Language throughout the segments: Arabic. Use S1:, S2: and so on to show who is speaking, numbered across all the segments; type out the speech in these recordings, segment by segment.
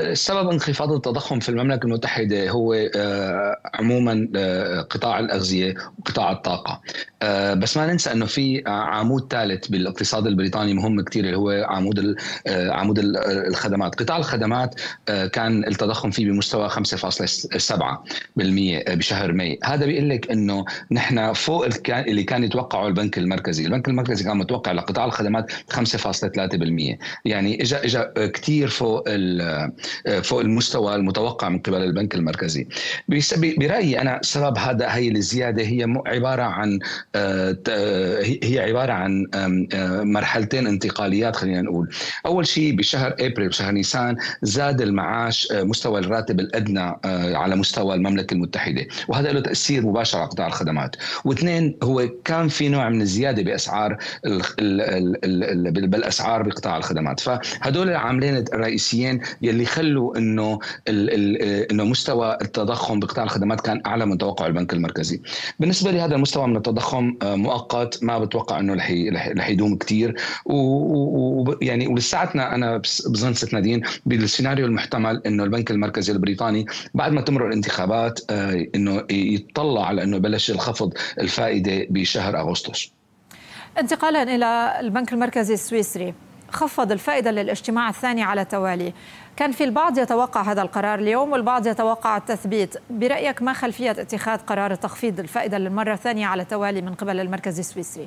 S1: السبب انخفاض التضخم في المملكة المتحدة هو عموما قطاع الأغذية وقطاع الطاقة. بس ما ننسى أنه في عمود ثالث بالاقتصاد البريطاني مهم كتير، اللي هو عمود الخدمات. قطاع الخدمات كان التضخم فيه بمستوى 5.7% بشهر ماي. هذا بيقول لك أنه نحن فوق اللي كان يتوقعه البنك المركزي. البنك المركزي كان متوقع لقطاع الخدمات 5.3%، يعني اجى كثير فوق المستوى المتوقع من قبل البنك المركزي. برأيي أنا سبب هي الزيادة هي عبارة عن مرحلتين انتقاليات. خلينا نقول أول شيء بشهر أبريل، بشهر نيسان، زاد المعاش، مستوى الراتب الأدنى على مستوى المملكة المتحدة، وهذا له تأثير مباشر على قطاع الخدمات. واثنين، هو كان في نوع من الزيادة بأسعار بالأسعار بقطاع الخدمات. فهدول العاملين الرئيسيين يلي خلوا انه مستوى التضخم بقطاع الخدمات كان اعلى من توقع البنك المركزي. بالنسبه لي هذا المستوى من التضخم مؤقت، ما بتوقع انه رح يدوم كثير، ويعني ولساتنا انا بظن ست نادين بالسيناريو المحتمل انه البنك المركزي البريطاني بعد ما تمر الانتخابات انه يتطلع على انه يبلش الخفض الفائده بشهر اغسطس.
S2: انتقالا الى البنك المركزي السويسري، خفض الفائدة للاجتماع الثاني على التوالي. كان في البعض يتوقع هذا القرار اليوم والبعض يتوقع التثبيت. برأيك ما خلفية اتخاذ قرار تخفيض الفائدة للمرة الثانية على التوالي من قبل المركز السويسري؟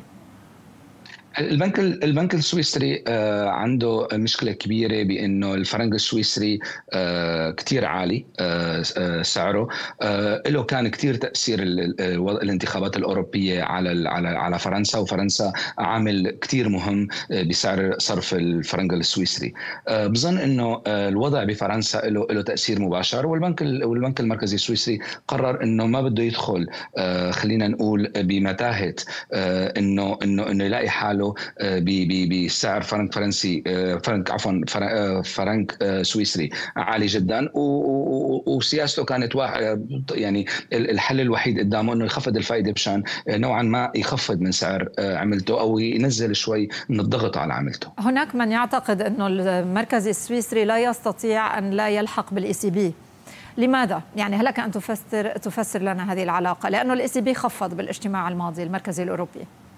S1: البنك السويسري عنده مشكلة كبيرة بأنه الفرنك السويسري كتير عالي سعره. له كان كتير تأثير الانتخابات الأوروبية على فرنسا، وفرنسا عامل كتير مهم بسعر صرف الفرنك السويسري. بظن أنه الوضع بفرنسا له تأثير مباشر، والبنك المركزي السويسري قرر أنه ما بده يدخل خلينا نقول بمتاهة أنه يلاقي حاله بسعر فرنك فرنسي، فرنك سويسري عالي جدا، وسياسته كانت يعني الحل الوحيد قدامه انه يخفض الفائده مشان نوعا ما يخفض من سعر عملته او ينزل شوي من الضغط على عملته.
S2: هناك من يعتقد انه المركز السويسري لا يستطيع ان لا يلحق بالاي سي بي. لماذا؟ يعني هل لك ان تفسر لنا هذه العلاقه؟ لانه الاي سي بي خفض بالاجتماع الماضي المركزي الاوروبي.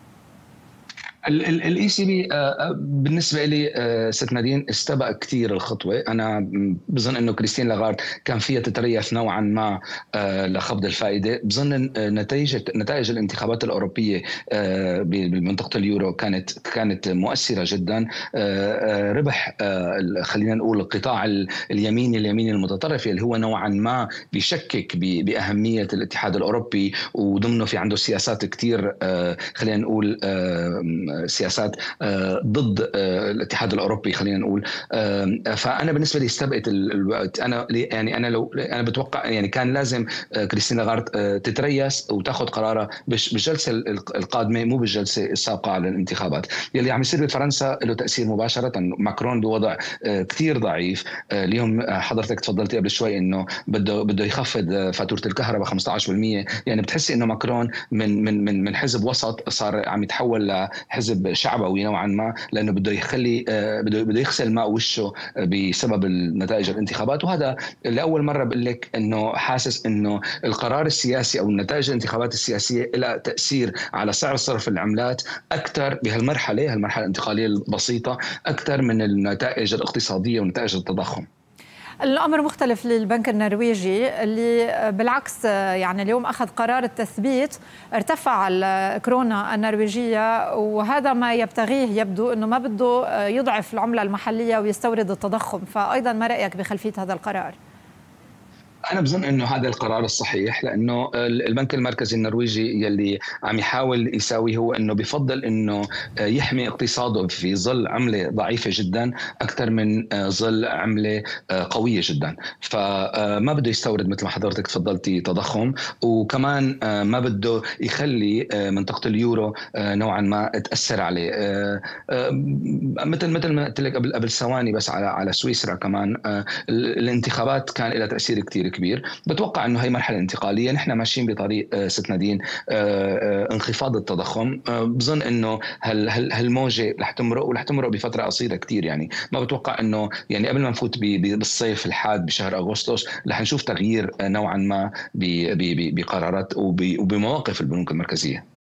S1: الاي سي بي بالنسبه لي ست نادين استبق كثير الخطوه. انا بظن انه كريستين لاغارد كان فيها تتريث نوعا ما لخفض الفائده. بظن نتائج الانتخابات الاوروبيه بمنطقه اليورو كانت مؤثره جدا. ربح خلينا نقول القطاع اليميني المتطرف اللي هو نوعا ما بيشكك باهميه الاتحاد الاوروبي، وضمنه في عنده سياسات كثير خلينا نقول سياسات ضد الاتحاد الاوروبي خلينا نقول. فانا بالنسبه لي استبقت الوقت. انا بتوقع يعني كان لازم كريستين لاغارد تتريث وتاخذ قرارها بالجلسه القادمه، مو بالجلسه السابقه على الانتخابات. يلي عم يصير بفرنسا له تاثير مباشره. ماكرون بوضع كثير ضعيف. اليوم حضرتك تفضلتي قبل شوي انه بده يخفض فاتوره الكهرباء 15%. يعني بتحسي انه ماكرون من حزب وسط صار عم يتحول لحزب شعبوي نوعا ما، لانه بده يخلي بده يغسل ماء وشه بسبب نتائج الانتخابات. وهذا لاول مره بقول لك انه حاسس انه القرار السياسي او نتائج الانتخابات السياسيه لها تاثير على سعر صرف العملات اكثر بهالمرحله الانتقاليه البسيطه، اكثر من النتائج الاقتصاديه ونتائج التضخم.
S2: الأمر مختلف للبنك النرويجي اللي بالعكس يعني اليوم أخذ قرار التثبيت، ارتفع الكورونا النرويجية، وهذا ما يبتغيه يبدو أنه ما بده يضعف العملة المحلية ويستورد التضخم. فأيضا ما رأيك بخلفية هذا القرار؟
S1: أنا بظن إنه هذا القرار الصحيح، لأنه البنك المركزي النرويجي يلي عم يحاول يساويه هو إنه بفضل إنه يحمي اقتصاده في ظل عملة ضعيفة جدا أكثر من ظل عملة قوية جدا. فما بده يستورد مثل ما حضرتك تفضلتي تضخم، وكمان ما بده يخلي منطقة اليورو نوعا ما تأثر عليه. مثل ما قلت لك قبل ثواني بس على سويسرا كمان. الانتخابات كان لها تأثير كتير كبير. بتوقع انه هي مرحله انتقاليه، نحن ماشيين بطريق ست نادين انخفاض التضخم. بظن انه هالموجه رح تمرق، ورح تمرق بفتره قصيره كثير. يعني ما بتوقع انه يعني قبل ما نفوت بالصيف الحاد بشهر اغسطس رح نشوف تغيير نوعا ما بقرارات وبمواقف البنوك المركزيه.